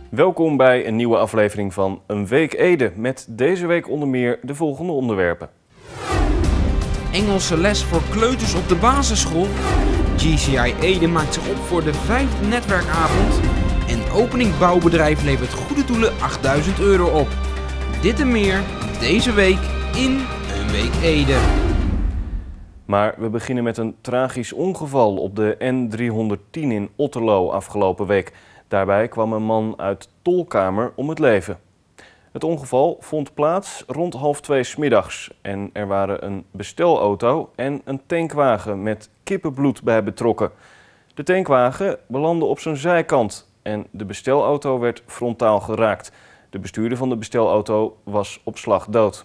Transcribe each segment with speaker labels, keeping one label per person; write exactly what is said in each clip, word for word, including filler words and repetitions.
Speaker 1: Welkom bij een nieuwe aflevering van Een Week Ede met deze week onder meer de volgende onderwerpen.
Speaker 2: Engelse les voor kleuters op de basisschool. G C I Ede maakt zich op voor de vijfde netwerkavond. En opening bouwbedrijf levert goede doelen achtduizend euro op. Dit en meer deze week in Een Week Ede.
Speaker 1: Maar we beginnen met een tragisch ongeval op de N driehonderdtien in Otterlo afgelopen week. Daarbij kwam een man uit Tolkamer om het leven. Het ongeval vond plaats rond half twee 's middags en er waren een bestelauto en een tankwagen met kippenbloed bij betrokken. De tankwagen belandde op zijn zijkant en de bestelauto werd frontaal geraakt. De bestuurder van de bestelauto was op slag dood.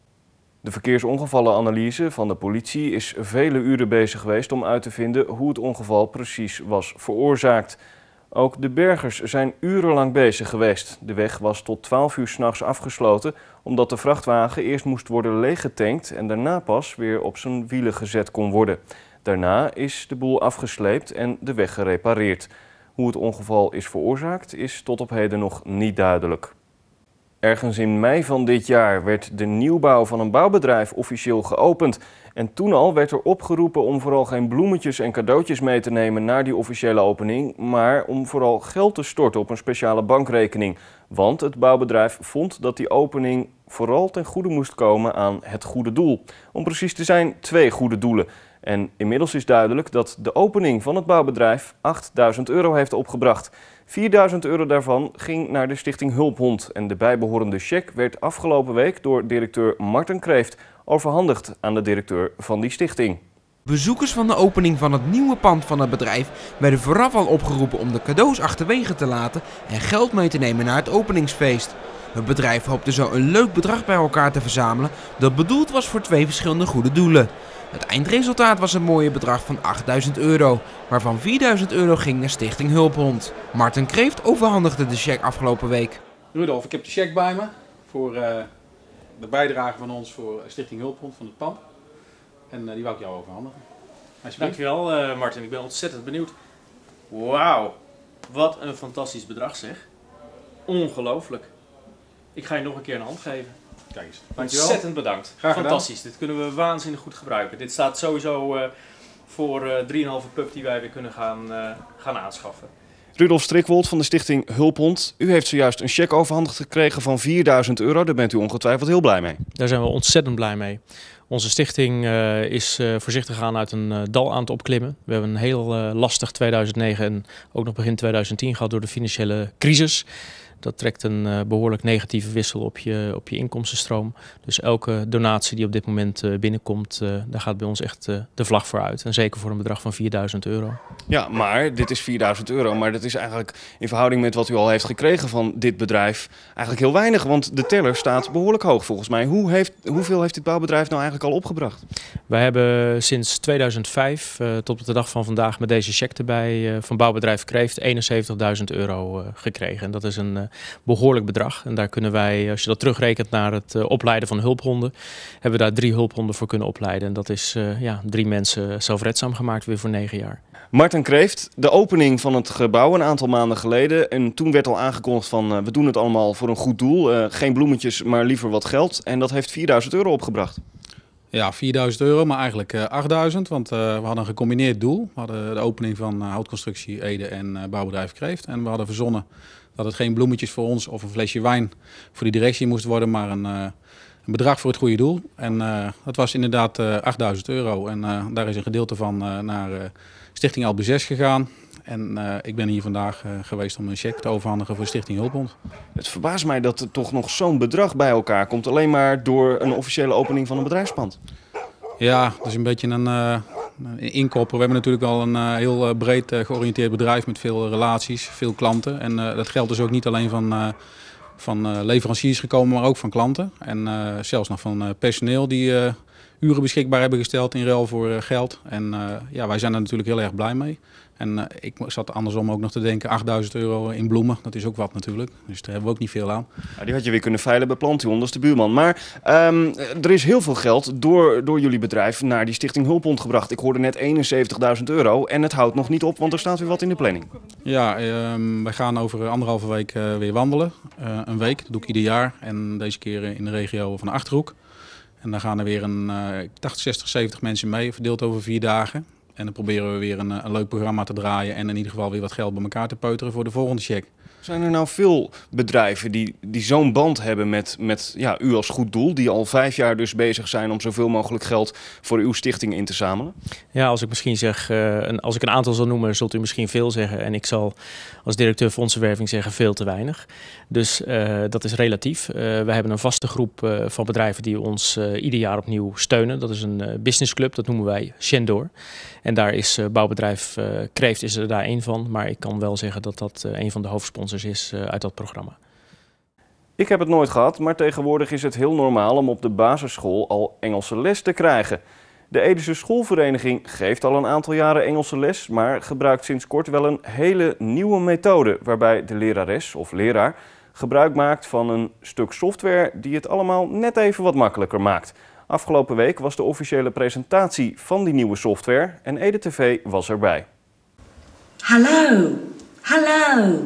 Speaker 1: De verkeersongevallenanalyse van de politie is vele uren bezig geweest om uit te vinden hoe het ongeval precies was veroorzaakt. Ook de bergers zijn urenlang bezig geweest. De weg was tot twaalf uur 's nachts afgesloten omdat de vrachtwagen eerst moest worden leeggetankt en daarna pas weer op zijn wielen gezet kon worden. Daarna is de boel afgesleept en de weg gerepareerd. Hoe het ongeval is veroorzaakt is tot op heden nog niet duidelijk. Ergens in mei van dit jaar werd de nieuwbouw van een bouwbedrijf officieel geopend. En toen al werd er opgeroepen om vooral geen bloemetjes en cadeautjes mee te nemen naar die officiële opening, maar om vooral geld te storten op een speciale bankrekening. Want het bouwbedrijf vond dat die opening vooral ten goede moest komen aan het goede doel. Om precies te zijn, twee goede doelen. En inmiddels is duidelijk dat de opening van het bouwbedrijf achtduizend euro heeft opgebracht. vierduizend euro daarvan ging naar de stichting Hulphond en de bijbehorende cheque werd afgelopen week door directeur Marten Kreeft overhandigd aan de directeur van die stichting.
Speaker 2: Bezoekers van de opening van het nieuwe pand van het bedrijf werden vooraf al opgeroepen om de cadeaus achterwege te laten en geld mee te nemen naar het openingsfeest. Het bedrijf hoopte zo een leuk bedrag bij elkaar te verzamelen dat bedoeld was voor twee verschillende goede doelen. Het eindresultaat was een mooie bedrag van achtduizend euro, waarvan vierduizend euro ging naar Stichting Hulphond. Marten Kreeft overhandigde de cheque afgelopen week.
Speaker 3: Rudolf, ik heb de cheque bij me voor uh, de bijdrage van ons voor Stichting Hulphond van het pand. En uh, die wou ik jou overhandigen.
Speaker 4: Dankjewel uh, Martin, ik ben ontzettend benieuwd. Wauw, wat een fantastisch bedrag zeg. Ongelooflijk. Ik ga je nog een keer een hand geven.
Speaker 3: Kijk eens. Dankjewel.
Speaker 4: Ontzettend bedankt.
Speaker 3: Graag
Speaker 4: Fantastisch,
Speaker 3: gedaan.
Speaker 4: dit kunnen we waanzinnig goed gebruiken. Dit staat sowieso uh, voor uh, drie komma vijf pup die wij weer kunnen gaan, uh, gaan aanschaffen.
Speaker 1: Rudolf Strikwold van de stichting Hulphond. U heeft zojuist een cheque overhandigd gekregen van vierduizend euro. Daar bent u ongetwijfeld heel blij mee.
Speaker 5: Daar zijn we ontzettend blij mee. Onze stichting uh, is uh, voorzichtig gegaan uit een uh, dal aan het opklimmen. We hebben een heel uh, lastig tweeduizend negen en ook nog begin tweeduizend tien gehad door de financiële crisis. Dat trekt een uh, behoorlijk negatieve wissel op je, op je inkomstenstroom. Dus elke donatie die op dit moment uh, binnenkomt, uh, daar gaat bij ons echt uh, de vlag voor uit. En zeker voor een bedrag van vierduizend euro.
Speaker 1: Ja, maar dit is vierduizend euro. Maar dat is eigenlijk in verhouding met wat u al heeft gekregen van dit bedrijf eigenlijk heel weinig. Want de teller staat behoorlijk hoog volgens mij. Hoe heeft, hoeveel heeft dit bouwbedrijf nou eigenlijk al opgebracht?
Speaker 5: Wij hebben sinds tweeduizend vijf uh, tot op de dag van vandaag met deze cheque erbij uh, van bouwbedrijf Kreeft eenenzeventigduizend euro uh, gekregen. En dat is een uh, behoorlijk bedrag. En daar kunnen wij, als je dat terugrekent naar het uh, opleiden van hulphonden, hebben we daar drie hulphonden voor kunnen opleiden. En dat is uh, ja, drie mensen zelfredzaam gemaakt weer voor negen jaar.
Speaker 1: Marten Kreeft, de opening van het gebouw een aantal maanden geleden. En toen werd al aangekondigd van uh, we doen het allemaal voor een goed doel. Uh, geen bloemetjes, maar liever wat geld. En dat heeft vierduizend euro opgebracht.
Speaker 3: Ja, vierduizend euro, maar eigenlijk uh, achtduizend. Want uh, we hadden een gecombineerd doel. We hadden de opening van uh, houtconstructie Ede en uh, bouwbedrijf Kreeft. En we hadden verzonnen dat het geen bloemetjes voor ons of een flesje wijn voor die directie moest worden, maar een, uh, een bedrag voor het goede doel. En uh, dat was inderdaad uh, achtduizend euro. En uh, daar is een gedeelte van uh, naar uh, Stichting Albu zes gegaan. En uh, ik ben hier vandaag uh, geweest om een cheque te overhandigen voor Stichting Hulphond. Het
Speaker 1: verbaast mij dat er toch nog zo'n bedrag bij elkaar komt, alleen maar door een officiële opening van een bedrijfspand.
Speaker 3: Ja, dat is een beetje een, uh, een inkopper. We hebben natuurlijk al een uh, heel breed uh, georiënteerd bedrijf met veel relaties, veel klanten. En uh, dat geldt dus ook niet alleen van, uh, van uh, leveranciers gekomen, maar ook van klanten. En uh, zelfs nog van uh, personeel die uh, uren beschikbaar hebben gesteld in ruil voor uh, geld. En uh, ja, wij zijn er natuurlijk heel erg blij mee. En uh, ik zat andersom ook nog te denken, achtduizend euro in bloemen, dat is ook wat natuurlijk. Dus daar hebben we ook niet veel aan.
Speaker 1: Ja, die had je weer kunnen veilen bij Plantion, dat is de buurman. Maar um, er is heel veel geld door, door jullie bedrijf naar die Stichting Hulpbond gebracht. Ik hoorde net eenenzeventigduizend euro en het houdt nog niet op, want er staat weer wat in de planning. Ja,
Speaker 3: um, wij gaan over anderhalve week uh, weer wandelen. Uh, een week, dat doe ik ieder jaar. En deze keer in de regio van de Achterhoek. En dan gaan er weer een, uh, ik dacht zestig, zeventig mensen mee, verdeeld over vier dagen. En dan proberen we weer een, een leuk programma te draaien en in ieder geval weer wat geld bij elkaar te peuteren voor de volgende check.
Speaker 1: Zijn er nou veel bedrijven die, die zo'n band hebben met, met ja, u als goed doel, die al vijf jaar dus bezig zijn om zoveel mogelijk geld voor uw stichting in te zamelen?
Speaker 5: Ja, als ik misschien zeg, uh, als ik een aantal zal noemen, zult u misschien veel zeggen. En ik zal als directeur fondsenwerving zeggen veel te weinig. Dus uh, dat is relatief. Uh, we hebben een vaste groep uh, van bedrijven die ons uh, ieder jaar opnieuw steunen. Dat is een uh, businessclub, dat noemen wij Shendor. En daar is uh, bouwbedrijf uh, Kreeft is er daar één van. Maar ik kan wel zeggen dat dat uh, een van de hoofdsponsors is uh, uit dat programma.
Speaker 1: Ik heb het nooit gehad, maar tegenwoordig is het heel normaal om op de basisschool al Engelse les te krijgen. De Edese Schoolvereniging geeft al een aantal jaren Engelse les, maar gebruikt sinds kort wel een hele nieuwe methode waarbij de lerares of leraar gebruik maakt van een stuk software die het allemaal net even wat makkelijker maakt. Afgelopen week was de officiële presentatie van die nieuwe software en Ede T V was erbij.
Speaker 6: Hallo, hallo,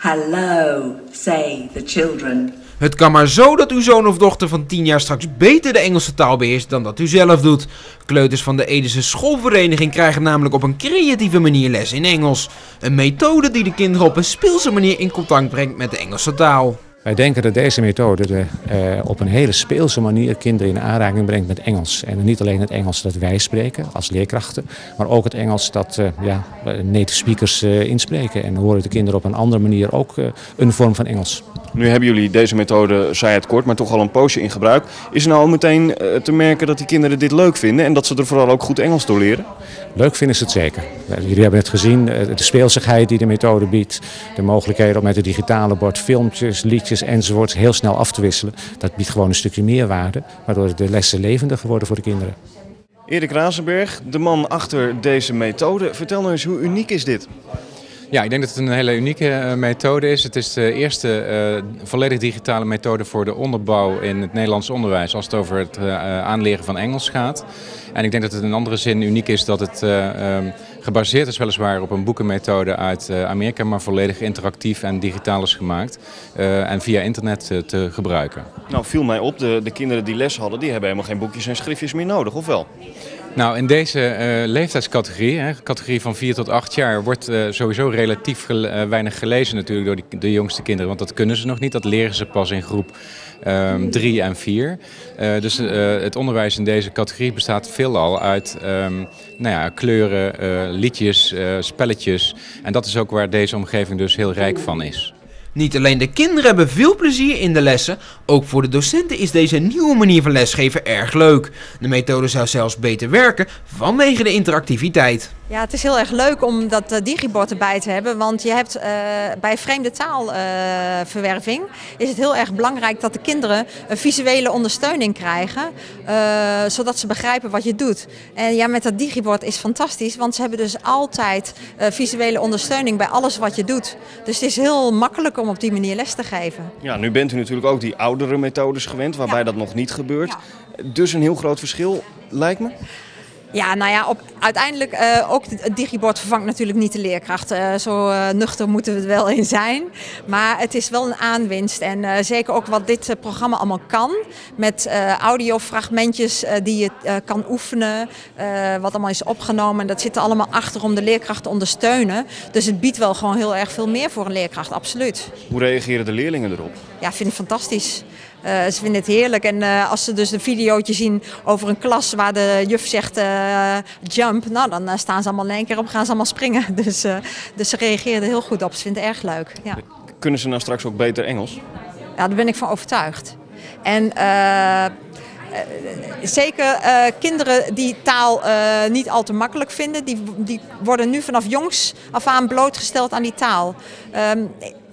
Speaker 6: hallo, say the children.
Speaker 2: Het kan maar zo dat uw zoon of dochter van tien jaar straks beter de Engelse taal beheerst dan dat u zelf doet. Kleuters van de Edese Schoolvereniging krijgen namelijk op een creatieve manier les in Engels. Een methode die de kinderen op een speelse manier in contact brengt met de Engelse taal.
Speaker 7: Wij denken dat deze methode de, uh, op een hele speelse manier kinderen in aanraking brengt met Engels. En niet alleen het Engels dat wij spreken als leerkrachten, maar ook het Engels dat uh, ja, native speakers uh, inspreken. En horen de kinderen op een andere manier ook uh, een vorm van Engels.
Speaker 1: Nu hebben jullie deze methode, zei het kort, maar toch al een poosje in gebruik. Is er nou al meteen uh, te merken dat die kinderen dit leuk vinden en dat ze er vooral ook goed Engels door leren?
Speaker 7: Leuk vinden ze het zeker. Jullie hebben het gezien, de speelsigheid die de methode biedt, de mogelijkheden om met het digitale bord filmpjes, liedjes enzovoort heel snel af te wisselen. Dat biedt gewoon een stukje meerwaarde, waardoor de lessen levendiger worden voor de kinderen.
Speaker 1: Erik Razenberg, de man achter deze methode. Vertel nou eens, hoe uniek is dit?
Speaker 8: Ja, ik denk dat het een hele unieke uh, methode is. Het is de eerste uh, volledig digitale methode voor de onderbouw in het Nederlands onderwijs als het over het uh, aanleren van Engels gaat. En ik denk dat het in een andere zin uniek is dat het uh, um, gebaseerd is weliswaar op een boekenmethode uit uh, Amerika, maar volledig interactief en digitaal is gemaakt uh, en via internet uh, te gebruiken.
Speaker 1: Nou, viel mij op, de, de kinderen die les hadden, die hebben helemaal geen boekjes en schriftjes meer nodig, of wel?
Speaker 8: Nou, in deze uh, leeftijdscategorie, hè, categorie van vier tot acht jaar, wordt uh, sowieso relatief gele uh, weinig gelezen natuurlijk door die, de jongste kinderen. Want dat kunnen ze nog niet, dat leren ze pas in groep um, drie en vier. Uh, dus uh, het onderwijs in deze categorie bestaat veelal uit um, nou ja, kleuren, uh, liedjes, uh, spelletjes. En dat is ook waar deze omgeving dus heel rijk van is.
Speaker 2: Niet alleen de kinderen hebben veel plezier in de lessen, ook voor de docenten is deze nieuwe manier van lesgeven erg leuk. De methode zou zelfs beter werken vanwege de interactiviteit.
Speaker 9: Ja, het is heel erg leuk om dat uh, digibord erbij te hebben, want je hebt uh, bij vreemde taalverwerving uh, is het heel erg belangrijk dat de kinderen een visuele ondersteuning krijgen, uh, zodat ze begrijpen wat je doet. En ja, met dat digibord is fantastisch, want ze hebben dus altijd uh, visuele ondersteuning bij alles wat je doet. Dus het is heel makkelijk om op die manier les te geven.
Speaker 1: Ja, nu bent u natuurlijk ook die oudere methodes gewend, waarbij ja. dat nog niet gebeurt. Ja. Dus een heel groot verschil, lijkt me.
Speaker 9: Ja, nou ja, op, uiteindelijk uh, ook het digibord vervangt natuurlijk niet de leerkracht. Uh, zo uh, nuchter moeten we er wel in zijn. Maar het is wel een aanwinst. En uh, zeker ook wat dit uh, programma allemaal kan. Met uh, audiofragmentjes uh, die je uh, kan oefenen. Uh, wat allemaal is opgenomen. Dat zit er allemaal achter om de leerkracht te ondersteunen. Dus het biedt wel gewoon heel erg veel meer voor een leerkracht, absoluut.
Speaker 1: Hoe reageren de leerlingen erop?
Speaker 9: Ja, vind ik fantastisch. Uh, ze vinden het heerlijk en uh, als ze dus een videootje zien over een klas waar de juf zegt uh, jump, nou dan uh, staan ze allemaal in één keer op, gaan ze allemaal springen. Dus, uh, dus ze reageren er heel goed op, ze vinden het erg leuk. Ja.
Speaker 1: Kunnen ze nou straks ook beter Engels?
Speaker 9: Ja, daar ben ik van overtuigd. En uh, Uh, zeker uh, kinderen die taal uh, niet al te makkelijk vinden, die, die worden nu vanaf jongs af aan blootgesteld aan die taal. Um,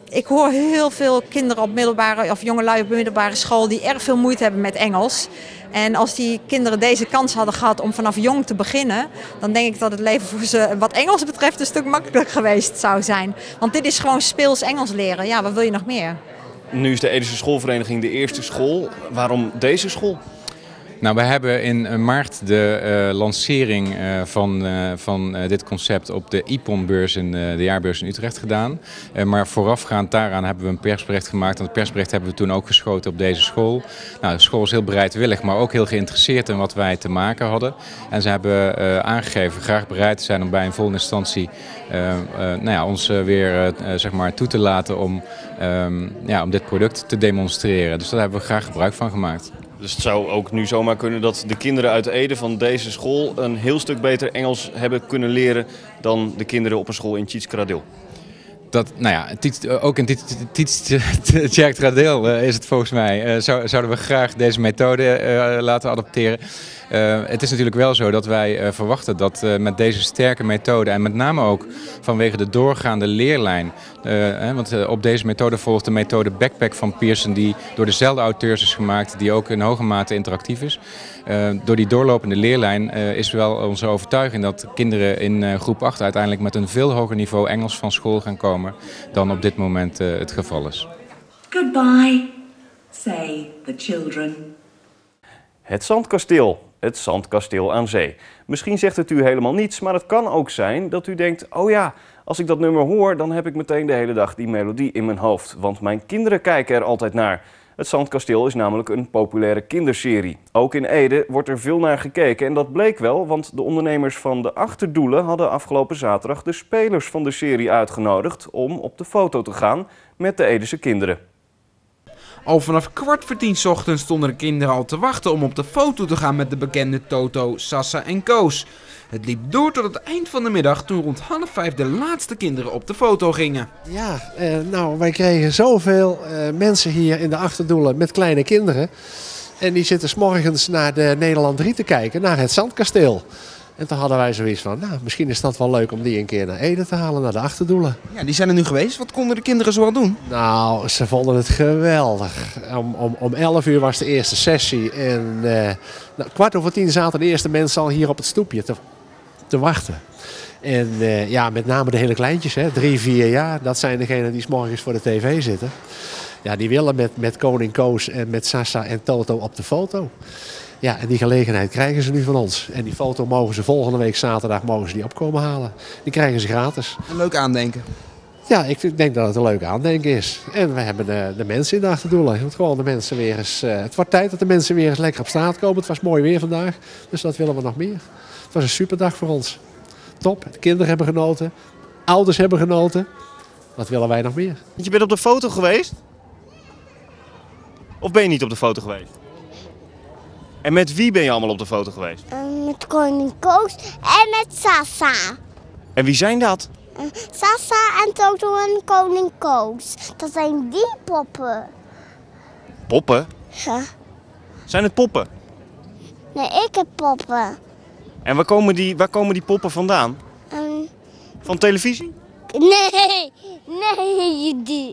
Speaker 9: ik hoor heel veel kinderen op middelbare of jongelui op middelbare school die erg veel moeite hebben met Engels. En als die kinderen deze kans hadden gehad om vanaf jong te beginnen, dan denk ik dat het leven voor ze wat Engels betreft een stuk makkelijker geweest zou zijn. Want dit is gewoon speels Engels leren. Ja, wat wil je nog meer?
Speaker 1: Nu is de Edese Schoolvereniging de eerste school. Waarom deze school?
Speaker 8: Nou, we hebben in maart de uh, lancering uh, van, uh, van uh, dit concept op de I P O N-beurs in uh, de jaarbeurs in Utrecht gedaan. Uh, maar voorafgaand daaraan hebben we een persbericht gemaakt. En het persbericht hebben we toen ook geschoten op deze school. Nou, de school is heel bereidwillig, maar ook heel geïnteresseerd in wat wij te maken hadden. En ze hebben uh, aangegeven graag bereid te zijn om bij een volgende instantie uh, uh, nou ja, ons uh, weer uh, zeg maar toe te laten om, um, ja, om dit product te demonstreren. Dus daar hebben we graag gebruik van gemaakt.
Speaker 1: Dus het zou ook nu zomaar kunnen dat de kinderen uit Ede van deze school een heel stuk beter Engels hebben kunnen leren dan de kinderen op een school in Tjitskradil.
Speaker 8: Dat, nou ja, ook in Tjitskradil is het volgens mij, zouden we graag deze methode laten adopteren. Uh, het is natuurlijk wel zo dat wij uh, verwachten dat uh, met deze sterke methode en met name ook vanwege de doorgaande leerlijn, uh, hè, want uh, op deze methode volgt de methode Backpack van Pearson die door dezelfde auteurs is gemaakt, die ook in hoge mate interactief is. Uh, door die doorlopende leerlijn uh, is wel onze overtuiging dat kinderen in uh, groep acht uiteindelijk met een veel hoger niveau Engels van school gaan komen dan op dit moment uh, het geval is.
Speaker 6: Goodbye, say the children.
Speaker 1: Het Zandkasteel. Het Zandkasteel aan Zee. Misschien zegt het u helemaal niets, maar het kan ook zijn dat u denkt, oh ja, als ik dat nummer hoor, dan heb ik meteen de hele dag die melodie in mijn hoofd. Want mijn kinderen kijken er altijd naar. Het Zandkasteel is namelijk een populaire kinderserie. Ook in Ede wordt er veel naar gekeken en dat bleek wel, want de ondernemers van de Achterdoelen hadden afgelopen zaterdag de spelers van de serie uitgenodigd om op de foto te gaan met de Edese kinderen.
Speaker 2: Al vanaf kwart voor tien 's ochtends stonden de kinderen al te wachten om op de foto te gaan met de bekende Toto, Sasa en Koos. Het liep door tot het eind van de middag toen rond half vijf de laatste kinderen op de foto gingen.
Speaker 10: Ja, eh, nou wij kregen zoveel eh, mensen hier in de Achterdoelen met kleine kinderen. En die zitten 's morgens naar de Nederland drie te kijken, naar het Zandkasteel. En toen hadden wij zoiets van, nou misschien is dat wel leuk om die een keer naar Ede te halen, naar de Achterdoelen.
Speaker 2: Ja, die zijn er nu geweest. Wat konden de kinderen zoal doen?
Speaker 10: Nou, ze vonden het geweldig. Om, om, om elf uur was de eerste sessie en uh, nou, kwart over tien zaten de eerste mensen al hier op het stoepje te, te wachten. En uh, ja, met name de hele kleintjes, hè, drie, vier jaar, dat zijn degenen die 's morgens voor de tv zitten. Ja, die willen met, met koning Koos en met Sasa en Toto op de foto. Ja, en die gelegenheid krijgen ze nu van ons. En die foto mogen ze volgende week zaterdag mogen ze die opkomen halen. Die krijgen ze gratis.
Speaker 2: Een leuk aandenken.
Speaker 10: Ja, ik denk dat het een leuk aandenken is. En we hebben de, de mensen in de Achterdoelen. Want gewoon de mensen weer eens, uh, het wordt tijd dat de mensen weer eens lekker op straat komen. Het was mooi weer vandaag, dus dat willen we nog meer. Het was een superdag voor ons. Top, de kinderen hebben genoten. Ouders hebben genoten. Wat willen wij nog meer?
Speaker 1: Want je bent op de foto geweest? Of ben je niet op de foto geweest? En met wie ben je allemaal op de foto geweest?
Speaker 11: Uh, met koning Koos en met Sasa.
Speaker 1: En wie zijn dat?
Speaker 11: Uh, Sasa en Toto en koning Koos. Dat zijn die poppen.
Speaker 1: Poppen?
Speaker 11: Ja.
Speaker 1: Zijn het poppen?
Speaker 11: Nee, ik heb poppen.
Speaker 1: En waar komen die, waar komen die poppen vandaan?
Speaker 11: Um,
Speaker 1: Van televisie?
Speaker 11: Nee, nee, die.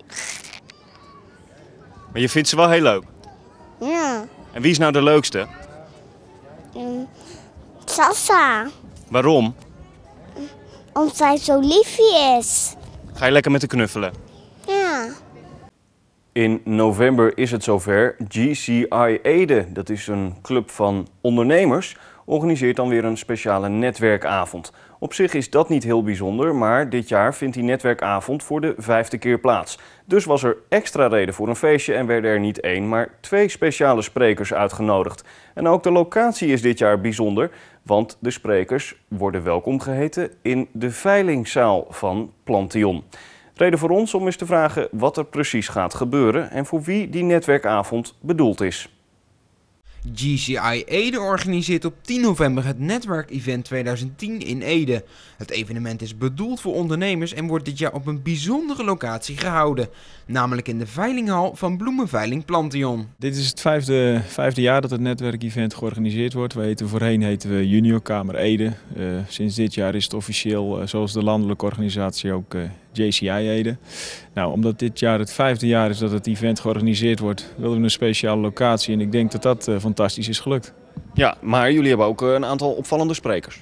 Speaker 1: Maar je vindt ze wel heel leuk?
Speaker 11: Ja.
Speaker 1: En wie is nou de leukste?
Speaker 11: Um, Sasa.
Speaker 1: Waarom?
Speaker 11: Omdat zij zo liefje is.
Speaker 1: Ga je lekker met de knuffelen?
Speaker 11: Ja.
Speaker 1: In november is het zover. G C I Ede, dat is een club van ondernemers, organiseert dan weer een speciale netwerkavond. Op zich is dat niet heel bijzonder, maar dit jaar vindt die netwerkavond voor de vijfde keer plaats. Dus was er extra reden voor een feestje en werden er niet één, maar twee speciale sprekers uitgenodigd. En ook de locatie is dit jaar bijzonder, want de sprekers worden welkom geheten in de veilingzaal van Plantion. Reden voor ons om eens te vragen wat er precies gaat gebeuren en voor wie die netwerkavond bedoeld is.
Speaker 2: G C I Ede organiseert op tien november het Netwerkevent tweeduizend tien in Ede. Het evenement is bedoeld voor ondernemers en wordt dit jaar op een bijzondere locatie gehouden. Namelijk in de veilinghal van Bloemenveiling Plantion.
Speaker 12: Dit is het vijfde, vijfde jaar dat het netwerkevent georganiseerd wordt. We heten, voorheen heten we Juniorkamer Ede. Uh, sinds dit jaar is het officieel, uh, zoals de landelijke organisatie ook, uh, J C I Ede. Nou, omdat dit jaar het vijfde jaar is dat het event georganiseerd wordt, wilden we een speciale locatie. En ik denk dat dat uh, fantastisch is gelukt.
Speaker 1: Ja, maar jullie hebben ook uh, een aantal opvallende sprekers.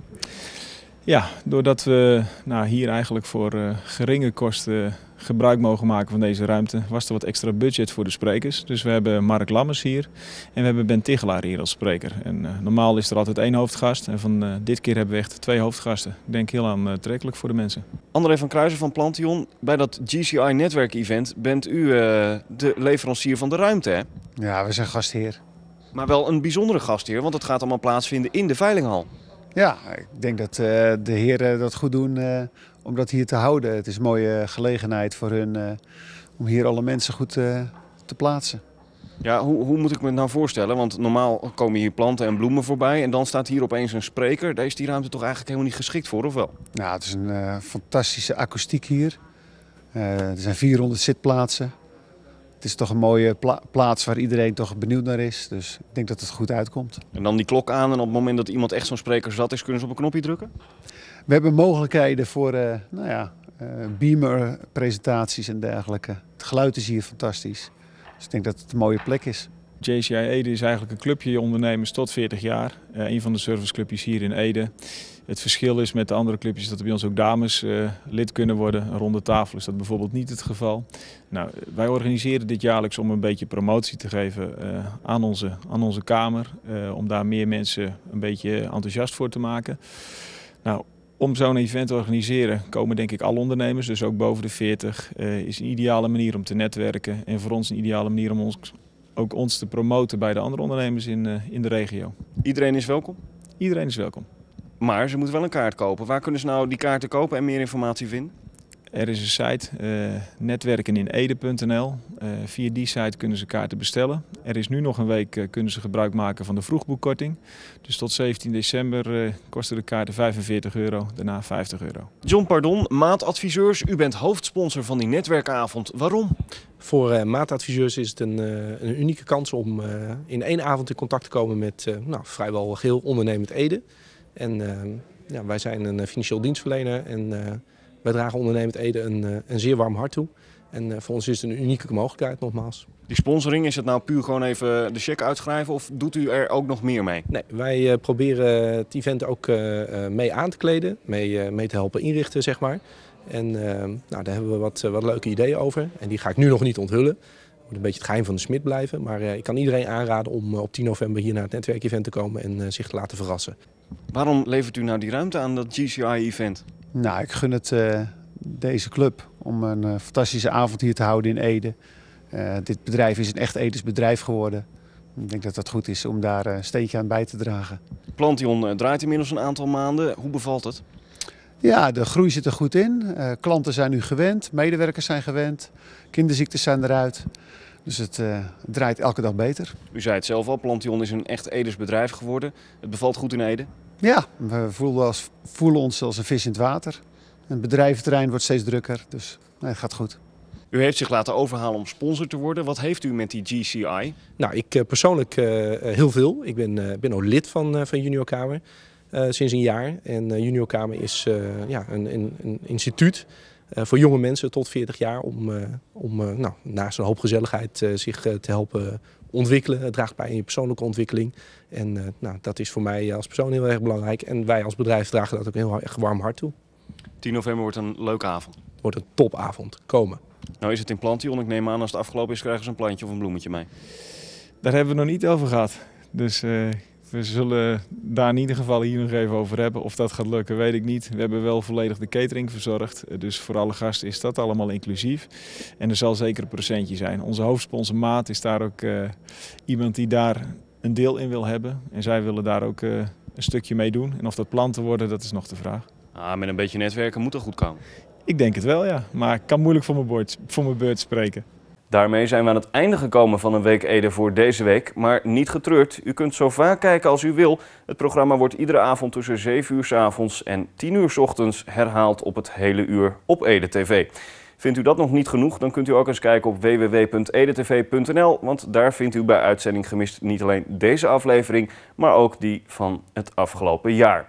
Speaker 12: Ja, doordat we nou, hier eigenlijk voor uh, geringe kosten gebruik mogen maken van deze ruimte, was er wat extra budget voor de sprekers. Dus we hebben Mark Lammers hier en we hebben Ben Tichelaar hier als spreker. En, uh, normaal is er altijd één hoofdgast en van uh, dit keer hebben we echt twee hoofdgasten. Ik denk heel aantrekkelijk voor de mensen.
Speaker 1: André van Kruijsen van Plantion, bij dat G C I-netwerk-event bent u uh, de leverancier van de ruimte, hè?
Speaker 13: Ja, we zijn gastheer.
Speaker 1: Maar wel een bijzondere gastheer, want het gaat allemaal plaatsvinden in de veilinghal.
Speaker 13: Ja, ik denk dat uh, de heren dat goed doen uh, om dat hier te houden. Het is een mooie gelegenheid voor hun uh, om hier alle mensen goed uh, te plaatsen.
Speaker 1: Ja, hoe, hoe moet ik me het nou voorstellen? Want normaal komen hier planten en bloemen voorbij en dan staat hier opeens een spreker. Daar is die ruimte toch eigenlijk helemaal niet geschikt voor, of wel?
Speaker 13: Nou, het is een uh, fantastische akoestiek hier. Uh, er zijn vierhonderd zitplaatsen. Het is toch een mooie pla plaats waar iedereen toch benieuwd naar is. Dus ik denk dat het goed uitkomt.
Speaker 1: En dan die klok aan en op het moment dat iemand echt zo'n spreker zat is, kunnen ze op een knopje drukken?
Speaker 13: We hebben mogelijkheden voor uh, nou ja, uh, beamer presentaties en dergelijke. Het geluid is hier fantastisch. Dus ik denk dat het een mooie plek is.
Speaker 12: J C I Ede is eigenlijk een clubje ondernemers tot veertig jaar. Uh, een van de serviceclubjes hier in Ede. Het verschil is met de andere clubjes dat er bij ons ook dames uh, lid kunnen worden. Een ronde tafel is dat bijvoorbeeld niet het geval. Nou, wij organiseren dit jaarlijks om een beetje promotie te geven uh, aan, onze, aan onze kamer. Uh, om daar meer mensen een beetje enthousiast voor te maken. Nou, om zo'n event te organiseren komen denk ik alle ondernemers, dus ook boven de veertig. Uh, is een ideale manier om te netwerken en voor ons een ideale manier om ons, ook ons te promoten bij de andere ondernemers in, uh, in de regio.
Speaker 1: Iedereen is welkom?
Speaker 12: Iedereen is welkom.
Speaker 1: Maar ze moeten wel een kaart kopen. Waar kunnen ze nou die kaarten kopen en meer informatie vinden?
Speaker 12: Er is een site, uh, netwerkeninede punt n l. Uh, via die site kunnen ze kaarten bestellen. Er is nu nog een week uh, kunnen ze gebruik maken van de vroegboekkorting. Dus tot zeventien december uh, kosten de kaarten vijfenveertig euro, daarna vijftig euro.
Speaker 1: John Pardon, Maatadviseurs. U bent hoofdsponsor van die netwerkavond. Waarom?
Speaker 14: Voor uh, Maatadviseurs is het een, uh, een unieke kans om uh, in één avond in contact te komen met uh, nou, vrijwel geheel ondernemend Ede. En uh, ja, wij zijn een financieel dienstverlener en uh, wij dragen ondernemend Ede een, uh, een zeer warm hart toe. En uh, voor ons is het een unieke mogelijkheid nogmaals.
Speaker 1: Die sponsoring, is het nou puur gewoon even de cheque uitschrijven of doet u er ook nog meer mee?
Speaker 14: Nee, wij uh, proberen het event ook uh, mee aan te kleden, mee, uh, mee te helpen inrichten zeg maar. En uh, nou, daar hebben we wat, uh, wat leuke ideeën over en die ga ik nu nog niet onthullen. Het moet een beetje het geheim van de smid blijven, maar uh, ik kan iedereen aanraden om uh, op tien november hier naar het netwerkevent te komen en uh, zich te laten verrassen.
Speaker 1: Waarom levert u nou die ruimte aan dat G C I-event?
Speaker 13: Nou, ik gun het uh, deze club om een uh, fantastische avond hier te houden in Ede. Uh, dit bedrijf is een echt Edes bedrijf geworden. Ik denk dat dat goed is om daar een steentje aan bij te dragen.
Speaker 1: Plantion uh, draait inmiddels een aantal maanden. Hoe bevalt het?
Speaker 13: Ja, de groei zit er goed in. Uh, klanten zijn nu gewend, medewerkers zijn gewend, kinderziektes zijn eruit. Dus het uh, draait elke dag beter.
Speaker 1: U zei het zelf al, Plantion is een echt Edes bedrijf geworden. Het bevalt goed in Ede?
Speaker 13: Ja, we voelen, als, voelen ons als een vis in het water. Het bedrijventerrein wordt steeds drukker, dus nee, het gaat goed.
Speaker 1: U heeft zich laten overhalen om sponsor te worden. Wat heeft u met die G C I?
Speaker 14: Nou, ik uh, persoonlijk uh, heel veel. Ik ben, uh, ben ook lid van, uh, van Juniorkamer uh, sinds een jaar. En uh, Juniorkamer is uh, ja, een, een, een instituut uh, voor jonge mensen tot veertig jaar om, uh, om uh, nou, naast een hoop gezelligheid uh, zich uh, te helpen ontwikkelen. Het draagt bij in je persoonlijke ontwikkeling. En uh, nou, dat is voor mij als persoon heel erg belangrijk. En wij als bedrijf dragen dat ook heel erg warm hart toe.
Speaker 1: tien november wordt een leuke avond.
Speaker 14: Het wordt een topavond. Komen.
Speaker 1: Nou is het in Plantion. Ik neem aan als het afgelopen is krijgen ze een plantje of een bloemetje mee.
Speaker 12: Daar hebben we nog niet over gehad. Dus uh, we zullen daar in ieder geval hier nog even over hebben. Of dat gaat lukken, weet ik niet. We hebben wel volledig de catering verzorgd. Dus voor alle gasten is dat allemaal inclusief. En er zal zeker een procentje zijn. Onze hoofdsponsor Maat is daar ook uh, iemand die daar een deel in wil hebben. En zij willen daar ook uh, een stukje mee doen. En of dat planten worden, dat is nog de vraag.
Speaker 1: Ah, met een beetje netwerken moet dat goed komen.
Speaker 12: Ik denk het wel, ja. Maar ik kan moeilijk voor mijn, beurt, voor mijn beurt spreken.
Speaker 1: Daarmee zijn we aan het einde gekomen van een Week Ede voor deze week. Maar niet getreurd. U kunt zo vaak kijken als u wil. Het programma wordt iedere avond tussen zeven uur 's avonds en tien uur 's ochtends herhaald op het hele uur op Ede T V. Vindt u dat nog niet genoeg, dan kunt u ook eens kijken op w w w punt edetv punt n l. Want daar vindt u bij Uitzending Gemist niet alleen deze aflevering, maar ook die van het afgelopen jaar.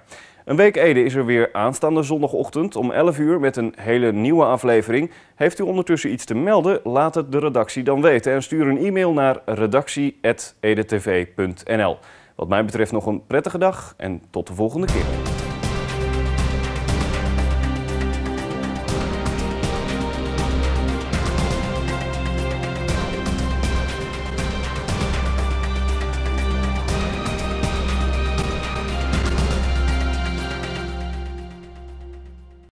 Speaker 1: Een Week Ede is er weer aanstaande zondagochtend om elf uur met een hele nieuwe aflevering. Heeft u ondertussen iets te melden? Laat het de redactie dan weten en stuur een e-mail naar redactie punt edetv punt n l. Wat mij betreft nog een prettige dag en tot de volgende keer.